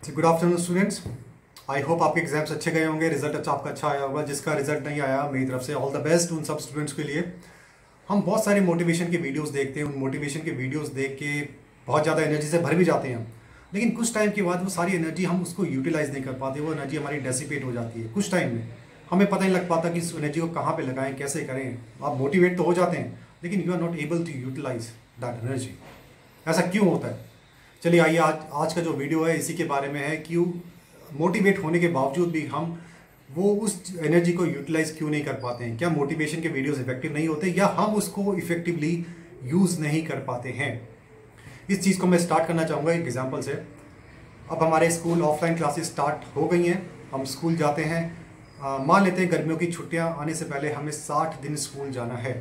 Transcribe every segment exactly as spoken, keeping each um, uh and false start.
Good afternoon students. I hope आपके exams अच्छे गए होंगे, रिजल्ट अच्छा आपका अच्छा आया होगा। जिसका रिजल्ट नहीं आया, मेरी तरफ से ऑल द बेस्ट उन सब स्टूडेंट्स के लिए। हम बहुत सारे मोटिवेशन के वीडियोस देखते हैं, उन मोटिवेशन के वीडियोस देख के बहुत ज़्यादा एनर्जी से भर भी जाते हैं, लेकिन कुछ टाइम के बाद वो सारी एनर्जी हम उसको यूटिलाइज नहीं कर पाते, वो एनर्जी हमारी डेसिपेट हो जाती है। कुछ टाइम में हमें पता नहीं लग पाता कि इस एनर्जी को कहाँ पे लगाएं, कैसे करें। आप मोटिवेट तो हो जाते हैं, लेकिन you are not able to utilize that energy. ऐसा क्यों होता है? चलिए आइए आज आज का जो वीडियो है इसी के बारे में है। क्यों मोटिवेट होने के बावजूद भी हम वो उस एनर्जी को यूटिलाइज क्यों नहीं कर पाते हैं? क्या मोटिवेशन के वीडियोस इफेक्टिव नहीं होते, या हम उसको इफेक्टिवली यूज़ नहीं कर पाते हैं? इस चीज़ को मैं स्टार्ट करना चाहूँगा एक एग्जांपल से। अब हमारे स्कूल ऑफलाइन क्लासेस स्टार्ट हो गई हैं, हम स्कूल जाते हैं। मान लेते हैं गर्मियों की छुट्टियाँ आने से पहले हमें साठ दिन स्कूल जाना है।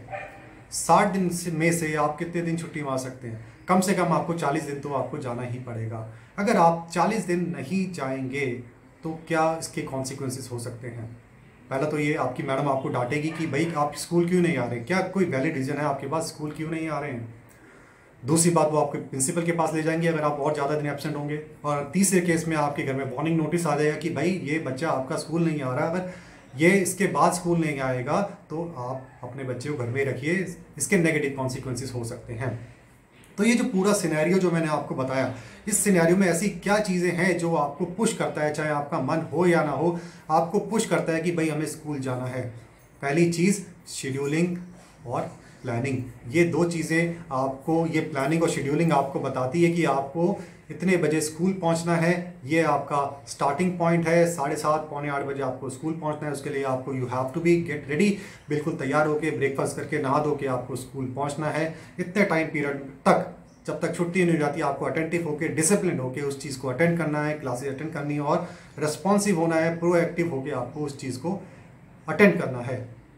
साठ दिन में से आप कितने दिन छुट्टी मार सकते हैं? कम से कम आपको चालीस दिन तो आपको जाना ही पड़ेगा। अगर आप चालीस दिन नहीं जाएंगे तो क्या इसके कॉन्सिक्वेंसेस हो सकते हैं? पहला तो ये, आपकी मैडम आपको डांटेगी कि भाई आप स्कूल क्यों नहीं आ रहे, क्या कोई वैलिड रीज़न है आपके पास स्कूल क्यों नहीं आ रहे हैं? दूसरी बात, वो आपके प्रिंसिपल के पास ले जाएंगे अगर आप और ज़्यादा दिन एब्सेंट होंगे। और तीसरे केस में आपके घर में वार्निंग नोटिस आ जाएगा कि भाई ये बच्चा आपका स्कूल नहीं आ रहा। अगर ये इसके बाद स्कूल नहीं आएगा तो आप अपने बच्चे को घर में रखिए, इसके नेगेटिव कॉन्सिक्वेंसेस हो सकते हैं। तो ये जो पूरा सिनेरियो जो मैंने आपको बताया, इस सिनेरियो में ऐसी क्या चीज़ें हैं जो आपको पुश करता है, चाहे आपका मन हो या ना हो, आपको पुश करता है कि भाई हमें स्कूल जाना है? पहली चीज़ शेड्यूलिंग और प्लानिंग। ये दो चीज़ें आपको, ये प्लानिंग और शेड्यूलिंग आपको बताती है कि आपको इतने बजे स्कूल पहुंचना है। ये आपका स्टार्टिंग पॉइंट है। साढ़े सात पौने आठ बजे आपको स्कूल पहुंचना है। उसके लिए आपको you have to be get ready, बिल्कुल तैयार होकर ब्रेकफास्ट करके नहा धो के आपको स्कूल पहुंचना है। इतने टाइम पीरियड तक, जब तक छुट्टी नहीं हो जाती, आपको अटेंटिव होकर, डिसिप्लिन होकर उस चीज़ को अटेंड करना है, क्लासेस अटेंड करनी है और रिस्पॉन्सिव होना है, प्रोएक्टिव होकर आपको उस चीज़ को अटेंड करना है।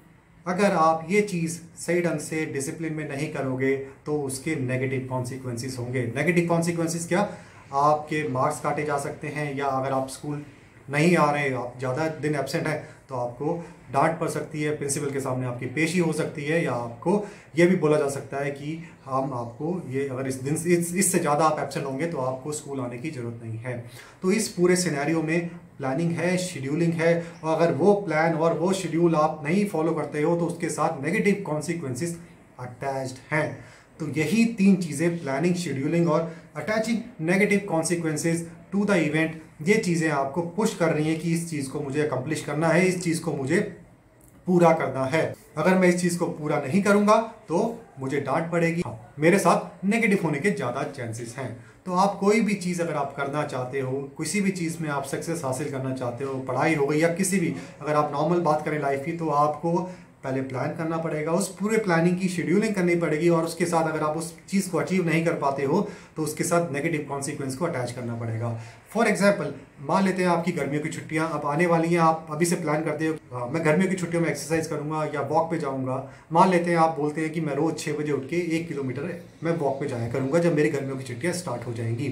अगर आप ये चीज़ सही ढंग से डिसिप्लिन में नहीं करोगे तो उसके नेगेटिव कॉन्सिक्वेंसेस होंगे। नेगेटिव कॉन्सिक्वेंसेस क्या? आपके मार्क्स काटे जा सकते हैं, या अगर आप स्कूल नहीं आ रहे, आप ज़्यादा दिन एब्सेंट हैं तो आपको डांट पड़ सकती है, प्रिंसिपल के सामने आपकी पेशी हो सकती है, या आपको ये भी बोला जा सकता है कि हम आपको ये, अगर इस दिन इस इससे ज़्यादा आप एब्सेंट होंगे तो आपको स्कूल आने की ज़रूरत नहीं है। तो इस पूरे सिनेरियो में प्लानिंग है, शेड्यूलिंग है, और अगर वो प्लान और वो शेड्यूल आप नहीं फॉलो करते हो तो उसके साथ नेगेटिव कॉन्सिक्वेंसेस अटैच्ड हैं। तो यही तीन चीज़ें, प्लानिंग, शेड्यूलिंग और attaching negative consequences to the event, ये चीज़ें आपको पुश कर रही हैं कि इस चीज़ को मुझे अकम्प्लिश करना है, इस चीज़ को मुझे पूरा करना है। अगर मैं इस चीज़ को पूरा नहीं करूँगा तो मुझे डांट पड़ेगी, मेरे साथ नेगेटिव होने के ज़्यादा चांसेस हैं। तो आप कोई भी चीज़ अगर आप करना चाहते हो, किसी भी चीज़ में आप सक्सेस हासिल करना चाहते हो, पढ़ाई हो गई या किसी भी, अगर आप नॉर्मल बात करें लाइफ की, तो आपको पहले प्लान करना पड़ेगा, उस पूरे प्लानिंग की शेड्यूलिंग करनी पड़ेगी, और उसके साथ अगर आप उस चीज़ को अचीव नहीं कर पाते हो तो उसके साथ नेगेटिव कॉन्सिक्वेंस को अटैच करना पड़ेगा। फॉर एग्जांपल, मान लेते हैं आपकी गर्मियों की छुट्टियां अब आने वाली हैं, आप अभी से प्लान करते हो मैं गर्मियों की छुट्टियों में एक्सरसाइज करूंगा या वॉक पे जाऊंगा। मान लेते हैं आप बोलते हैं कि मैं रोज़ छः बजे उठ के एक किलोमीटर मैं वॉक पे जाया करूँगा जब मेरी गर्मियों की छुट्टियाँ स्टार्ट हो जाएंगी।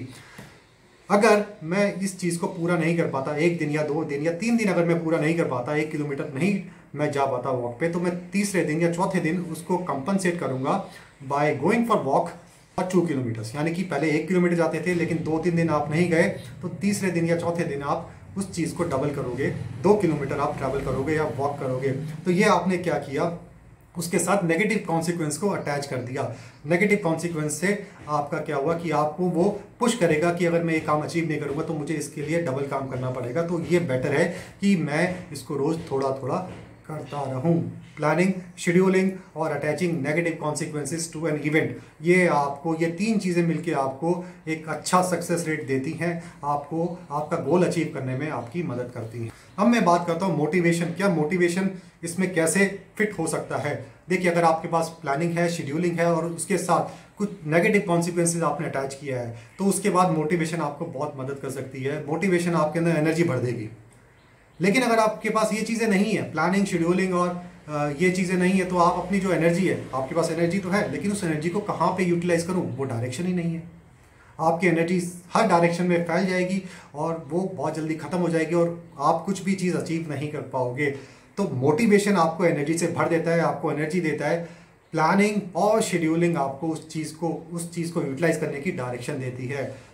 अगर मैं इस चीज़ को पूरा नहीं कर पाता, एक दिन या दो दिन या तीन दिन अगर मैं पूरा नहीं कर पाता, एक किलोमीटर नहीं मैं जा पाता वॉक पे, तो मैं तीसरे दिन या चौथे दिन उसको कंपनसेट करूंगा बाय गोइंग फॉर वॉक और टू किलोमीटर्स। यानी कि पहले एक किलोमीटर जाते थे, लेकिन दो तीन दिन आप नहीं गए, तो तीसरे दिन या चौथे दिन आप उस चीज़ को डबल करोगे, दो किलोमीटर आप ट्रैवल करोगे या वॉक करोगे। तो ये आपने क्या किया, उसके साथ नेगेटिव कॉन्सिक्वेंस को अटैच कर दिया। नेगेटिव कॉन्सिक्वेंस से आपका क्या हुआ कि आपको वो पुश करेगा कि अगर मैं ये काम अचीव नहीं करूँगा तो मुझे इसके लिए डबल काम करना पड़ेगा। तो ये बेटर है कि मैं इसको रोज़ थोड़ा थोड़ा करता रहूं। प्लानिंग, शेड्यूलिंग और attaching negative consequences to an event, ये आपको, ये तीन चीज़ें मिलके आपको एक अच्छा सक्सेस रेट देती हैं, आपको आपका गोल अचीव करने में आपकी मदद करती हैं। अब मैं बात करता हूँ मोटिवेशन। क्या मोटिवेशन इसमें कैसे फिट हो सकता है? देखिए, अगर आपके पास प्लानिंग है, शेड्यूलिंग है और उसके साथ कुछ नेगेटिव कॉन्सिक्वेंसेस आपने अटैच किया है, तो उसके बाद मोटिवेशन आपको बहुत मदद कर सकती है। मोटिवेशन आपके अंदर एनर्जी भर देगी। लेकिन अगर आपके पास ये चीज़ें नहीं है, प्लानिंग, शेड्यूलिंग और ये चीज़ें नहीं है, तो आप अपनी जो एनर्जी है, आपके पास एनर्जी तो है, लेकिन उस एनर्जी को कहाँ पे यूटिलाइज करूँ, वो डायरेक्शन ही नहीं है। आपकी एनर्जी हर डायरेक्शन में फैल जाएगी और वो बहुत जल्दी ख़त्म हो जाएगी और आप कुछ भी चीज़ अचीव नहीं कर पाओगे। तो मोटिवेशन आपको एनर्जी से भर देता है, आपको एनर्जी देता है। प्लानिंग और शेड्यूलिंग आपको उस चीज़ को उस चीज़ को यूटिलाइज करने की डायरेक्शन देती है।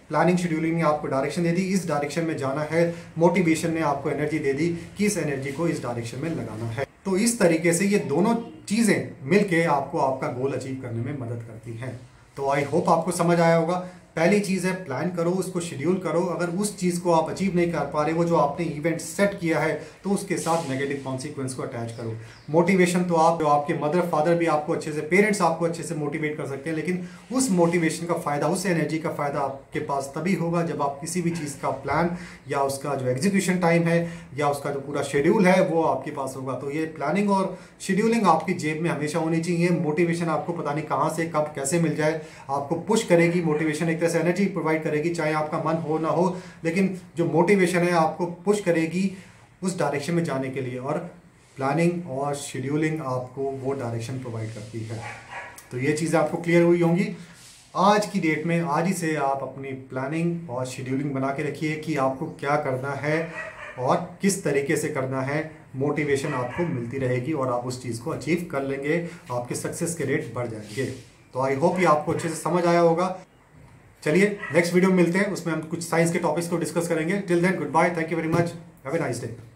प्लानिंग शेड्यूलिंग ने आपको डायरेक्शन दे दी, इस डायरेक्शन में जाना है। मोटिवेशन ने आपको एनर्जी दे दी कि इस एनर्जी को इस डायरेक्शन में लगाना है। तो इस तरीके से ये दोनों चीज़ें मिलके आपको आपका गोल अचीव करने में मदद करती हैं। तो आई होप आपको समझ आया होगा। पहली चीज़ है प्लान करो, उसको शेड्यूल करो। अगर उस चीज़ को आप अचीव नहीं कर पा रहे, वो जो आपने इवेंट सेट किया है, तो उसके साथ नेगेटिव कॉन्सिक्वेंस को अटैच करो। मोटिवेशन तो आप, जो आपके मदर फादर भी आपको अच्छे से, पेरेंट्स आपको अच्छे से मोटिवेट कर सकते हैं, लेकिन उस मोटिवेशन का फ़ायदा, उस एनर्जी का फ़ायदा आपके पास तभी होगा जब आप किसी भी चीज़ का प्लान या उसका जो एग्जीक्यूशन टाइम है या उसका जो पूरा शेड्यूल है वो आपके पास होगा। तो ये प्लानिंग और शेड्यूलिंग आपकी जेब में हमेशा होनी चाहिए। मोटिवेशन आपको पता नहीं कहाँ से कब कैसे मिल जाए, आपको पुश करेगी। मोटिवेशन एक तरह से एनर्जी प्रोवाइड करेगी, चाहे आपका मन हो ना हो, लेकिन जो मोटिवेशन है आपको पुश करेगी उस डायरेक्शन में जाने के लिए, और प्लानिंग और शेड्यूलिंग आपको वो डायरेक्शन प्रोवाइड करती है। तो ये चीज़ें आपको क्लियर हुई होंगी। आज की डेट में आज ही से आप अपनी प्लानिंग और शेड्यूलिंग बना के रखिए कि आपको क्या करना है और किस तरीके से करना है। मोटिवेशन आपको मिलती रहेगी और आप उस चीज़ को अचीव कर लेंगे, आपके सक्सेस के रेट बढ़ जाएंगे। तो आई होप ये आपको अच्छे से समझ आया होगा। चलिए नेक्स्ट वीडियो में मिलते हैं, उसमें हम कुछ साइंस के टॉपिक्स को डिस्कस करेंगे। Till then good bye, thank you very much, have a nice day.